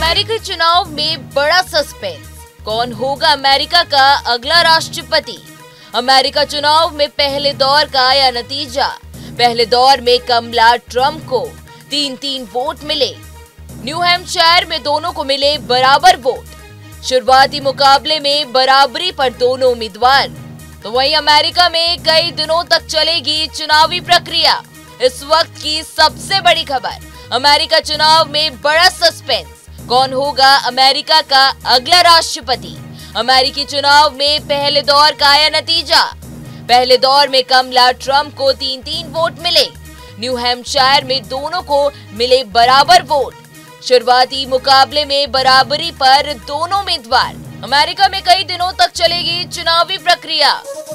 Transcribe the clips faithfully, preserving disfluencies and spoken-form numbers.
अमेरिकी चुनाव में बड़ा सस्पेंस, कौन होगा अमेरिका का अगला राष्ट्रपति। अमेरिका चुनाव में पहले दौर का आया नतीजा। पहले दौर में कमला ट्रंप को तीन तीन वोट मिले। न्यू हैम्पशायर में दोनों को मिले बराबर वोट। शुरुआती मुकाबले में बराबरी पर दोनों उम्मीदवार। तो वहीं अमेरिका में कई दिनों तक चलेगी चुनावी प्रक्रिया। इस वक्त की सबसे बड़ी खबर, अमेरिका चुनाव में बड़ा सस्पेंस, कौन होगा अमेरिका का अगला राष्ट्रपति। अमेरिकी चुनाव में पहले दौर का आया नतीजा। पहले दौर में कमला ट्रंप को तीन तीन वोट मिले। न्यू हैम्पशायर में दोनों को मिले बराबर वोट। शुरुआती मुकाबले में बराबरी पर दोनों उम्मीदवार। अमेरिका में कई दिनों तक चलेगी चुनावी प्रक्रिया।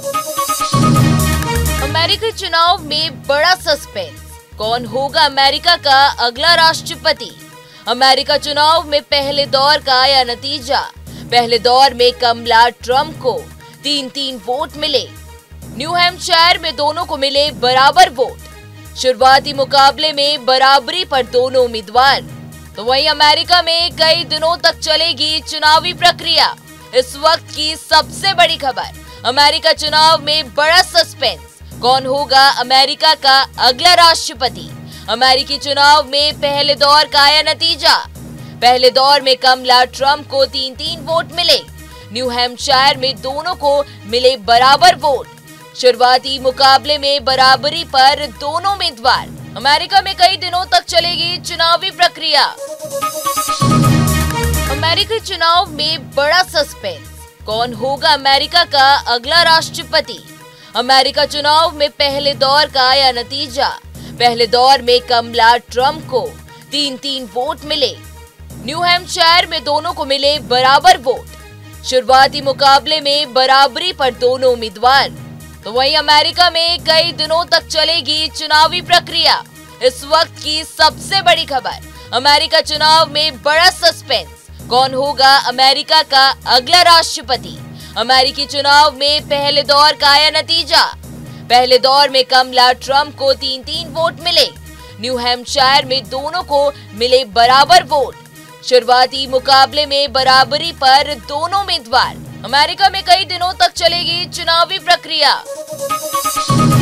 अमेरिकी चुनाव में बड़ा सस्पेंस, कौन होगा अमेरिका का अगला राष्ट्रपति। अमेरिका चुनाव में पहले दौर का आया नतीजा। पहले दौर में कमला ट्रंप को तीन तीन वोट मिले। न्यू हैम्पशायर में दोनों को मिले बराबर वोट। शुरुआती मुकाबले में बराबरी पर दोनों उम्मीदवार। तो वहीं अमेरिका में कई दिनों तक चलेगी चुनावी प्रक्रिया। इस वक्त की सबसे बड़ी खबर, अमेरिका चुनाव में बड़ा सस्पेंस, कौन होगा अमेरिका का अगला राष्ट्रपति। अमेरिकी चुनाव में पहले दौर का आया नतीजा। पहले दौर में कमला ट्रंप को तीन तीन वोट मिले। न्यू हैम्पशायर में दोनों को मिले बराबर वोट। शुरुआती मुकाबले में बराबरी पर दोनों उम्मीदवार। अमेरिका में कई दिनों तक चलेगी चुनावी प्रक्रिया। अमेरिकी चुनाव में बड़ा सस्पेंस, कौन होगा अमेरिका का अगला राष्ट्रपति। अमेरिका चुनाव में पहले दौर का आया नतीजा। पहले दौर में कमला ट्रंप को तीन तीन वोट मिले। न्यू हैम्पशायर में दोनों को मिले बराबर वोट। शुरुआती मुकाबले में बराबरी पर दोनों उम्मीदवार। तो वहीं अमेरिका में कई दिनों तक चलेगी चुनावी प्रक्रिया। इस वक्त की सबसे बड़ी खबर, अमेरिका चुनाव में बड़ा सस्पेंस, कौन होगा अमेरिका का अगला राष्ट्रपति। अमेरिकी चुनाव में पहले दौर का आया नतीजा। पहले दौर में कमला ट्रंप को तीन तीन वोट मिले। न्यू हैम्पशायर में दोनों को मिले बराबर वोट। शुरुआती मुकाबले में बराबरी पर दोनों उम्मीदवार। अमेरिका में कई दिनों तक चलेगी चुनावी प्रक्रिया।